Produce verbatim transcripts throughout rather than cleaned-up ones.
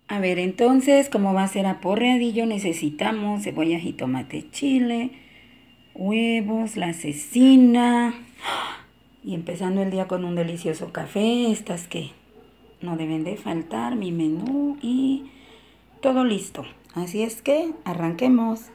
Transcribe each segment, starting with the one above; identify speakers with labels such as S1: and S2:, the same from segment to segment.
S1: A ver, entonces, como va a ser aporreadillo, necesitamos cebolla, jitomate, chile, huevos, la cecina. Y empezando el día con un delicioso café, estas que no deben de faltar, mi menú y todo listo. Así es que arranquemos.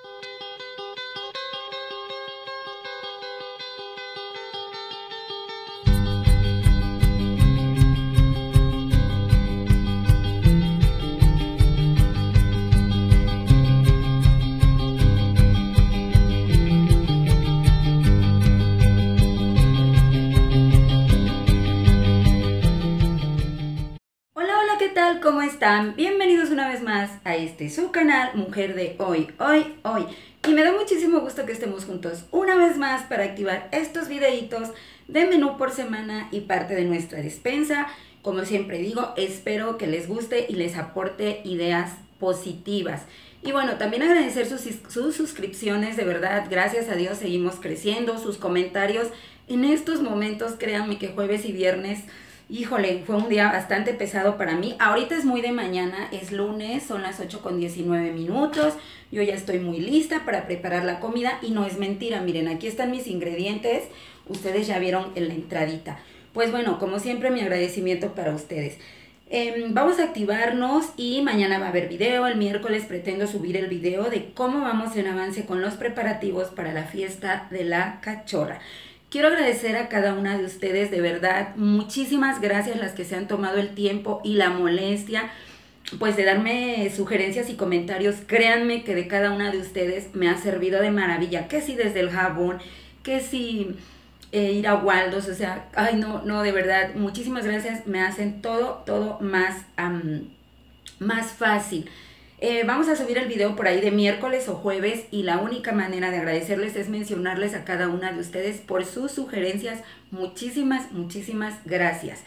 S1: ¿Qué tal? ¿Cómo están? Bienvenidos una vez más a este su canal Mujer de Hoy, Hoy, Hoy. Y me da muchísimo gusto que estemos juntos una vez más para activar estos videitos de menú por semana y parte de nuestra despensa. Como siempre digo, espero que les guste y les aporte ideas positivas. Y bueno, también agradecer sus, sus suscripciones, de verdad, gracias a Dios seguimos creciendo, sus comentarios. En estos momentos, créanme que jueves y viernes... Híjole, fue un día bastante pesado para mí. Ahorita es muy de mañana, es lunes, son las ocho con diecinueve minutos. Yo ya estoy muy lista para preparar la comida y no es mentira. Miren, aquí están mis ingredientes. Ustedes ya vieron en la entradita. Pues bueno, como siempre, mi agradecimiento para ustedes. Eh, vamos a activarnos y mañana va a haber video. El miércoles pretendo subir el video de cómo vamos en avance con los preparativos para la fiesta de la cachorra. Quiero agradecer a cada una de ustedes, de verdad, muchísimas gracias las que se han tomado el tiempo y la molestia, pues de darme sugerencias y comentarios. Créanme que de cada una de ustedes me ha servido de maravilla, que si desde el jabón, que si eh, ir a Waldos, o sea, ay no, no, de verdad, muchísimas gracias, me hacen todo, todo más, um, más fácil. Eh, vamos a subir el video por ahí de miércoles o jueves y la única manera de agradecerles es mencionarles a cada una de ustedes por sus sugerencias. Muchísimas, muchísimas gracias.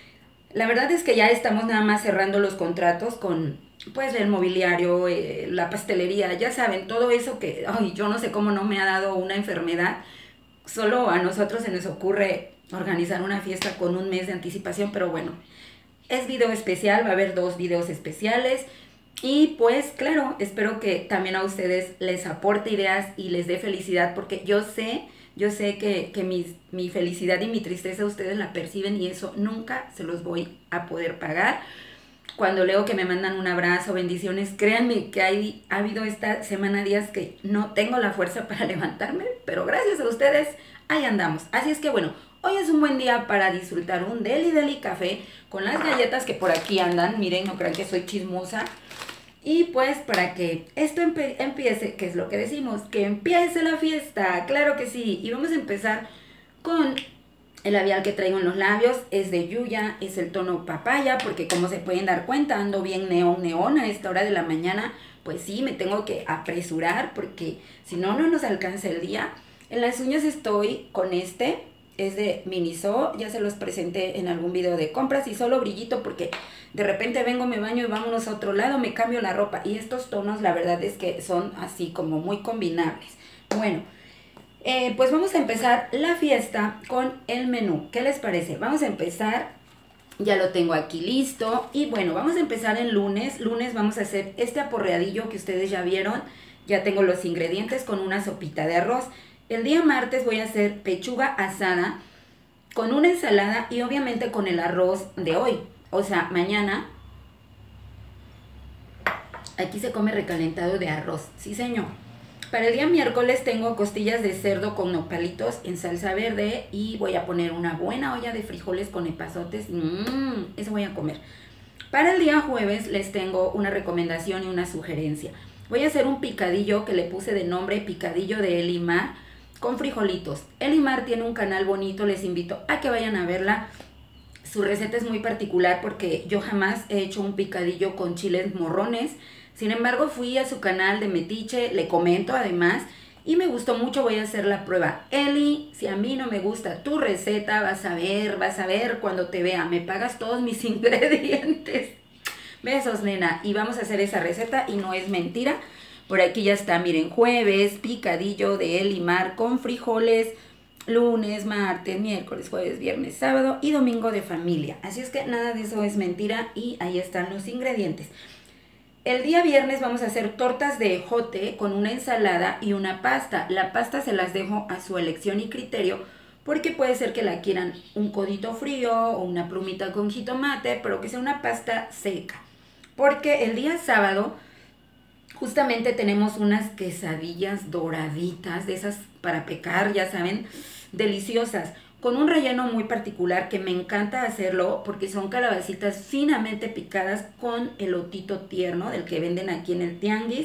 S1: La verdad es que ya estamos nada más cerrando los contratos con pues el mobiliario, eh, la pastelería, ya saben, todo eso que ay, yo no sé cómo no me ha dado una enfermedad. Solo a nosotros se nos ocurre organizar una fiesta con un mes de anticipación, pero bueno, es video especial, va a haber dos videos especiales. Y pues claro, espero que también a ustedes les aporte ideas y les dé felicidad, porque yo sé, yo sé que, que mis, mi felicidad y mi tristeza ustedes la perciben y eso nunca se los voy a poder pagar. Cuando leo que me mandan un abrazo, bendiciones, créanme que hay, ha habido esta semana días que no tengo la fuerza para levantarme, pero gracias a ustedes, ahí andamos. Así es que bueno, hoy es un buen día para disfrutar un deli deli café con las galletas que por aquí andan. Miren, no crean que soy chismosa. Y pues para que esto empe empiece, que es lo que decimos, que empiece la fiesta, claro que sí. Y vamos a empezar con el labial que traigo en los labios, es de Yuya, es el tono papaya, porque como se pueden dar cuenta, ando bien neón neón a esta hora de la mañana. Pues sí, me tengo que apresurar porque si no, no nos alcanza el día. En las uñas estoy con este, es de Miniso, ya se los presenté en algún video de compras y solo brillito porque de repente vengo, me baño y vámonos a otro lado, me cambio la ropa. Y estos tonos la verdad es que son así como muy combinables. Bueno, eh, pues vamos a empezar la fiesta con el menú. ¿Qué les parece? Vamos a empezar, ya lo tengo aquí listo. Y bueno, vamos a empezar el lunes. Lunes vamos a hacer este aporreadillo que ustedes ya vieron. Ya tengo los ingredientes con una sopita de arroz. El día martes voy a hacer pechuga asada con una ensalada y obviamente con el arroz de hoy. O sea, mañana aquí se come recalentado de arroz. Sí, señor. Para el día miércoles tengo costillas de cerdo con nopalitos en salsa verde y voy a poner una buena olla de frijoles con epazotes. Mmm, eso voy a comer. Para el día jueves les tengo una recomendación y una sugerencia. Voy a hacer un picadillo que le puse de nombre picadillo de Elimar con frijolitos. Elimar tiene un canal bonito, les invito a que vayan a verla. Su receta es muy particular porque yo jamás he hecho un picadillo con chiles morrones. Sin embargo, fui a su canal de Metiche, le comento además, y me gustó mucho. Voy a hacer la prueba. Eli, si a mí no me gusta tu receta, vas a ver, vas a ver cuando te vea. Me pagas todos mis ingredientes. Besos, nena. Y vamos a hacer esa receta y no es mentira. Por aquí ya está, miren, jueves, picadillo de Elimar con frijoles, lunes, martes, miércoles, jueves, viernes, sábado y domingo de familia. Así es que nada de eso es mentira y ahí están los ingredientes. El día viernes vamos a hacer tortas de ejote con una ensalada y una pasta. La pasta se las dejo a su elección y criterio porque puede ser que la quieran un codito frío o una plumita con jitomate, pero que sea una pasta seca. Porque el día sábado justamente tenemos unas quesadillas doraditas, de esas para pecar, ya saben, deliciosas, con un relleno muy particular que me encanta hacerlo porque son calabacitas finamente picadas con elotito tierno del que venden aquí en el tianguis.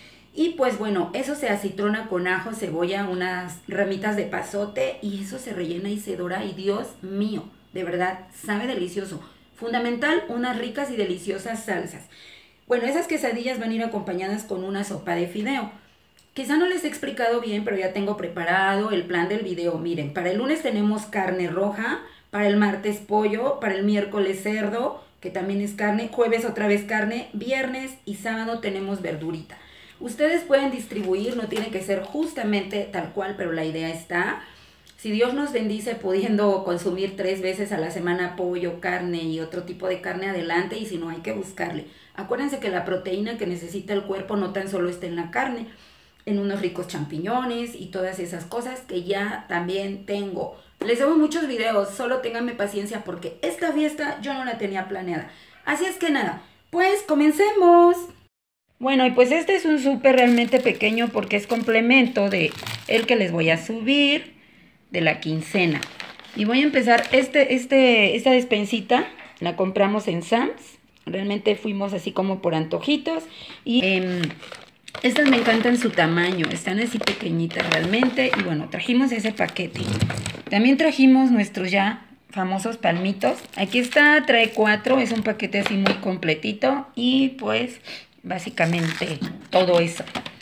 S1: Y pues bueno, eso se acitrona con ajo, cebolla, unas ramitas de pasote y eso se rellena y se dora y Dios mío, de verdad, sabe delicioso. Fundamental, unas ricas y deliciosas salsas. Bueno, esas quesadillas van a ir acompañadas con una sopa de fideo. Quizá no les he explicado bien, pero ya tengo preparado el plan del video. Miren, para el lunes tenemos carne roja, para el martes pollo, para el miércoles cerdo, que también es carne, jueves otra vez carne, viernes y sábado tenemos verdurita. Ustedes pueden distribuir, no tiene que ser justamente tal cual, pero la idea está. Si Dios nos bendice pudiendo consumir tres veces a la semana pollo, carne y otro tipo de carne, adelante, y si no hay que buscarle. Acuérdense que la proteína que necesita el cuerpo no tan solo está en la carne, en unos ricos champiñones y todas esas cosas que ya también tengo. Les debo muchos videos, solo ténganme paciencia porque esta fiesta yo no la tenía planeada. Así es que nada, pues comencemos. Bueno, y pues este es un súper realmente pequeño porque es complemento de el que les voy a subir de la quincena. Y voy a empezar, este, este, esta despensita la compramos en Sam's. Realmente fuimos así como por antojitos. Y eh, estas me encantan su tamaño, están así pequeñitas realmente. Y bueno, trajimos ese paquete. También trajimos nuestros ya famosos palmitos. Aquí está, trae cuatro, es un paquete así muy completito. Y pues básicamente todo eso.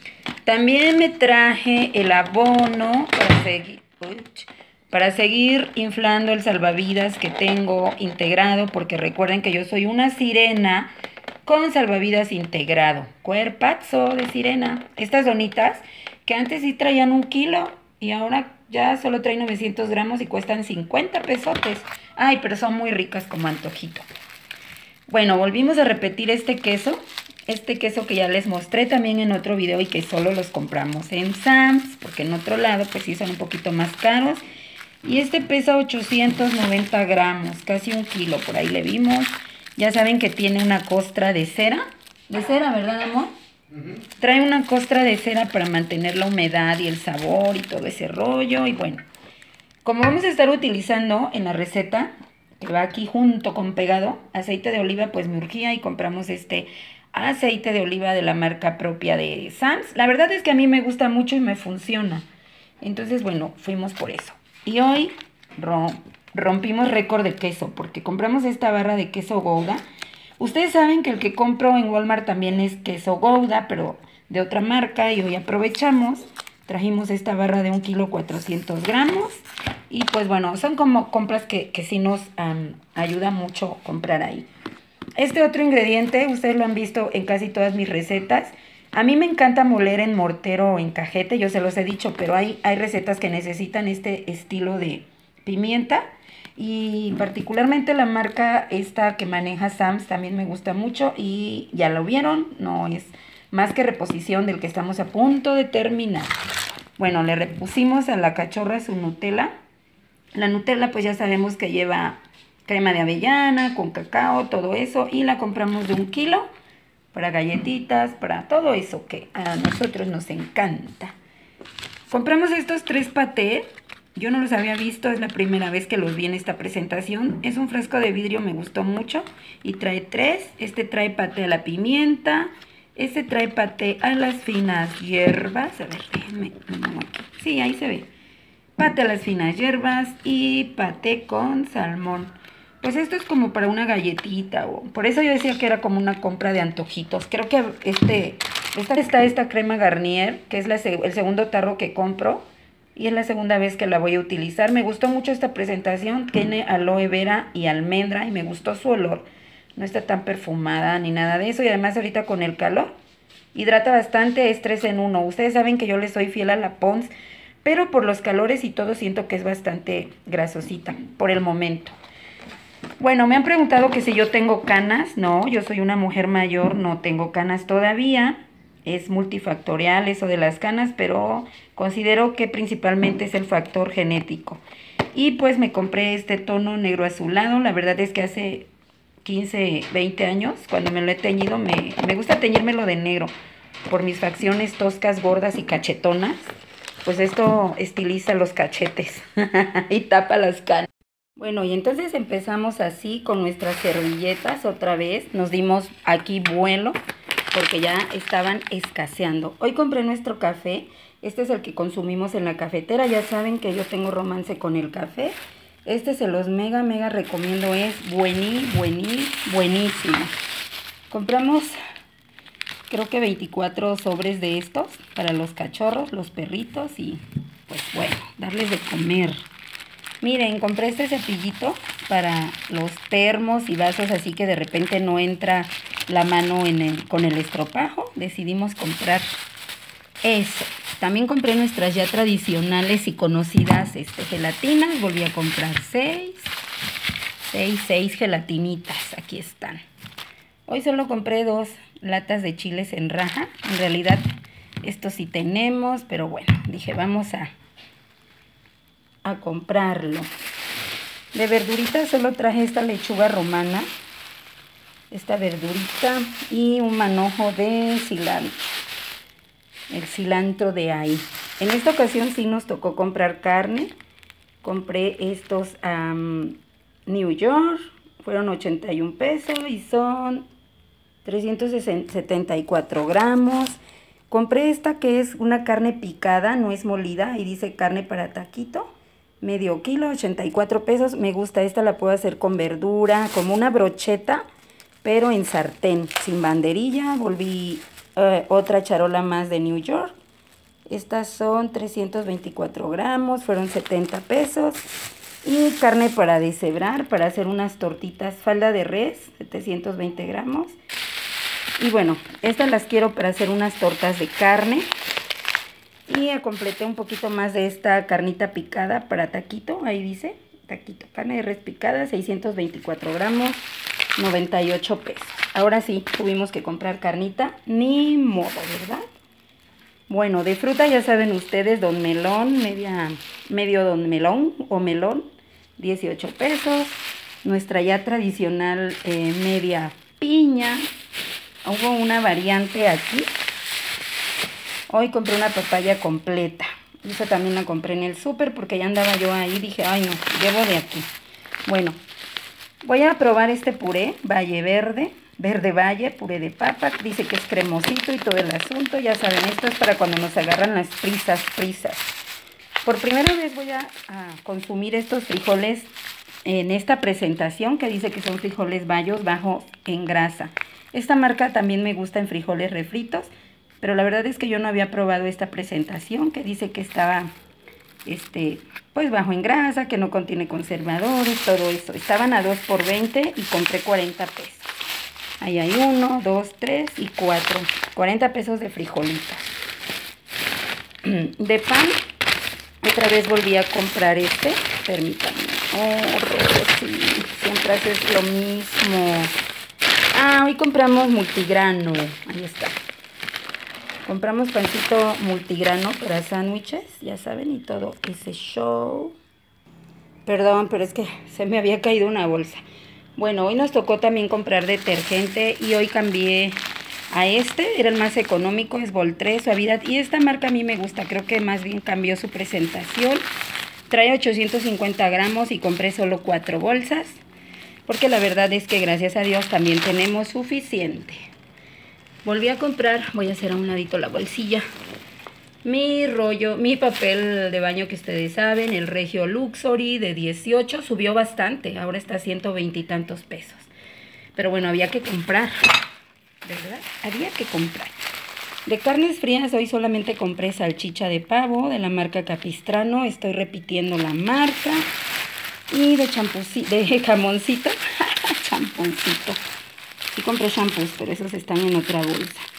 S1: También me traje el abono para seguir, uy, para seguir inflando el salvavidas que tengo integrado, porque recuerden que yo soy una sirena con salvavidas integrado. Cuerpazo de sirena. Estas donitas que antes sí traían un kilo y ahora ya solo traen novecientos gramos y cuestan cincuenta pesotes. Ay, pero son muy ricas como antojito. Bueno, volvimos a repetir este queso. Este queso que ya les mostré también en otro video y que solo los compramos en Sam's, porque en otro lado pues sí son un poquito más caros. Y este pesa ochocientos noventa gramos, casi un kilo, por ahí le vimos. Ya saben que tiene una costra de cera. De cera, ¿verdad, amor? Uh-huh. Trae una costra de cera para mantener la humedad y el sabor y todo ese rollo. Y bueno, como vamos a estar utilizando en la receta, que va aquí junto con pegado, aceite de oliva, pues me urgía y compramos este aceite de oliva de la marca propia de Sam's. La verdad es que a mí me gusta mucho y me funciona. Entonces, bueno, fuimos por eso. Y hoy rompimos récord de queso porque compramos esta barra de queso Gouda. Ustedes saben que el que compro en Walmart también es queso Gouda, pero de otra marca. Y hoy aprovechamos, trajimos esta barra de un kilo cuatrocientos gramos. Y pues bueno, son como compras que, que sí nos um, ayuda mucho comprar ahí. Este otro ingrediente, ustedes lo han visto en casi todas mis recetas. A mí me encanta moler en mortero o en cajete, yo se los he dicho, pero hay, hay recetas que necesitan este estilo de pimienta. Y particularmente la marca esta que maneja Sam's también me gusta mucho y ya lo vieron, no es más que reposición del que estamos a punto de terminar. Bueno, le repusimos a la cachorra su Nutella. La Nutella pues ya sabemos que lleva crema de avellana, con cacao, todo eso. Y la compramos de un kilo para galletitas, para todo eso que a nosotros nos encanta. Compramos estos tres patés. Yo no los había visto, es la primera vez que los vi en esta presentación. Es un frasco de vidrio, me gustó mucho. Y trae tres. Este trae paté a la pimienta. Este trae paté a las finas hierbas. A ver, déjenme. Sí, ahí se ve. Paté a las finas hierbas y paté con salmón. Pues esto es como para una galletita, o por eso yo decía que era como una compra de antojitos. Creo que este, esta está esta crema Garnier, que es la, el segundo tarro que compro. Y es la segunda vez que la voy a utilizar. Me gustó mucho esta presentación. Tiene aloe vera y almendra y me gustó su olor. No está tan perfumada ni nada de eso. Y además ahorita con el calor hidrata bastante, es tres en uno. Ustedes saben que yo le soy fiel a la Pond's pero por los calores y todo siento que es bastante grasosita por el momento. Bueno, me han preguntado que si yo tengo canas. No, yo soy una mujer mayor, no tengo canas todavía. Es multifactorial eso de las canas, pero considero que principalmente es el factor genético. Y pues me compré este tono negro azulado. La verdad es que hace quince, veinte años, cuando me lo he teñido, me, me gusta teñírmelo de negro por mis facciones toscas, gordas y cachetonas. Pues esto estiliza los cachetes y tapa las canas. Bueno, y entonces empezamos así con nuestras servilletas otra vez. Nos dimos aquí vuelo porque ya estaban escaseando. Hoy compré nuestro café. Este es el que consumimos en la cafetera. Ya saben que yo tengo romance con el café. Este se los mega, mega recomiendo. Es buení, buení, buenísimo. Compramos, creo que veinticuatro sobres de estos para los cachorros, los perritos y pues bueno, darles de comer. Miren, compré este cepillito para los termos y vasos, así que de repente no entra la mano en el, con el estropajo. Decidimos comprar eso. También compré nuestras ya tradicionales y conocidas este, gelatinas. Volví a comprar seis. Seis, seis gelatinitas. Aquí están. Hoy solo compré dos latas de chiles en raja. En realidad, esto sí tenemos, pero bueno, dije, vamos a... a comprarlo. De verdurita solo traje esta lechuga romana, esta verdurita y un manojo de cilantro, el cilantro de ahí. En esta ocasión sí nos tocó comprar carne. Compré estos um, New York, fueron ochenta y un pesos y son trescientos setenta y cuatro gramos. Compré esta que es una carne picada, no es molida, y dice carne para taquito. Medio kilo, ochenta y cuatro pesos. Me gusta, esta la puedo hacer con verdura, como una brocheta, pero en sartén, sin banderilla. Volví uh, otra charola más de New York. Estas son trescientos veinticuatro gramos, fueron setenta pesos. Y carne para deshebrar, para hacer unas tortitas, falda de res, setecientos veinte gramos. Y bueno, estas las quiero para hacer unas tortas de carne. Y completé un poquito más de esta carnita picada para taquito, ahí dice, taquito, carne de res picada, seiscientos veinticuatro gramos, noventa y ocho pesos. Ahora sí, tuvimos que comprar carnita, ni modo, ¿verdad? Bueno, de fruta ya saben ustedes, don melón, media, medio don melón o melón, dieciocho pesos. Nuestra ya tradicional eh, media piña. Hubo una variante aquí. Hoy compré una papaya completa. Esa también la compré en el súper porque ya andaba yo ahí. Dije, ay no, llevo de aquí. Bueno, voy a probar este puré, Valle Verde, Verde Valle, puré de papa. Dice que es cremosito y todo el asunto. Ya saben, esto es para cuando nos agarran las prisas, prisas. Por primera vez voy a, a consumir estos frijoles en esta presentación que dice que son frijoles bayos bajos en grasa. Esta marca también me gusta en frijoles refritos. Pero la verdad es que yo no había probado esta presentación que dice que estaba este, pues bajo en grasa, que no contiene conservadores, todo eso. Estaban a dos por veinte y compré cuarenta pesos. Ahí hay uno, dos, tres y cuatro. cuarenta pesos de frijolitas. De pan, otra vez volví a comprar este. Permítanme. Oh, Rosy, siempre haces lo mismo. Ah, hoy compramos multigrano. Ahí está. Compramos pancito multigrano para sándwiches, ya saben, y todo ese show. Perdón, pero es que se me había caído una bolsa. Bueno, hoy nos tocó también comprar detergente y hoy cambié a este. Era el más económico, es Voltré, Suavidad. Y esta marca a mí me gusta, creo que más bien cambió su presentación. Trae ochocientos cincuenta gramos y compré solo cuatro bolsas. Porque la verdad es que gracias a Dios también tenemos suficiente. Volví a comprar, voy a hacer a un ladito la bolsilla, mi rollo, mi papel de baño que ustedes saben, el Regio Luxury de dieciocho, subió bastante, ahora está a ciento veinte y tantos pesos. Pero bueno, había que comprar, ¿verdad? Había que comprar. De carnes frías hoy solamente compré salchicha de pavo de la marca Capistrano, estoy repitiendo la marca. Y de champucito, de jamoncito, champoncito. Sí compré shampoos, pero esos están en otra bolsa.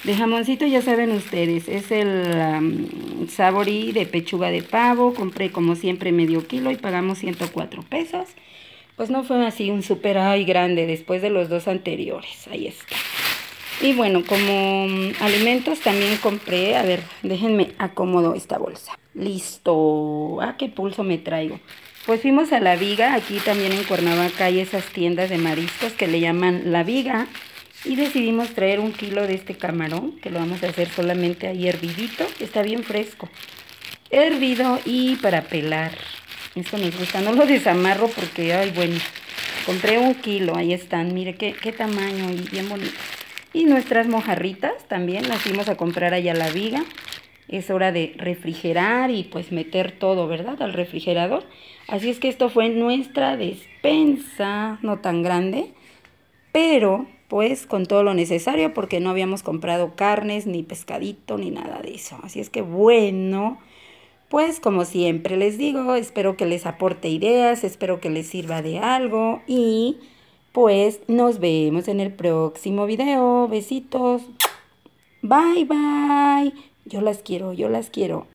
S1: De jamoncito ya saben ustedes, es el um, Savory de pechuga de pavo. Compré como siempre medio kilo y pagamos ciento cuatro pesos. Pues no fue así un súper ay grande después de los dos anteriores. Ahí está. Y bueno, como um, alimentos también compré, a ver, déjenme acomodo esta bolsa. Listo. Ah, qué pulso me traigo. Pues fuimos a La Viga. Aquí también en Cuernavaca hay esas tiendas de mariscos que le llaman La Viga. Y decidimos traer un kilo de este camarón, que lo vamos a hacer solamente ahí hervidito. Está bien fresco. Hervido y para pelar. Esto nos gusta. No lo desamarro porque, ay, bueno. Compré un kilo, ahí están. Mire qué, qué tamaño y bien bonito. Y nuestras mojarritas también las fuimos a comprar allá a La Viga. Es hora de refrigerar y pues meter todo, ¿verdad? Al refrigerador. Así es que esto fue nuestra despensa. No tan grande, pero pues con todo lo necesario porque no habíamos comprado carnes, ni pescadito, ni nada de eso. Así es que bueno, pues como siempre les digo, espero que les aporte ideas, espero que les sirva de algo y pues nos vemos en el próximo video. Besitos. Bye, bye. Yo las quiero, yo las quiero.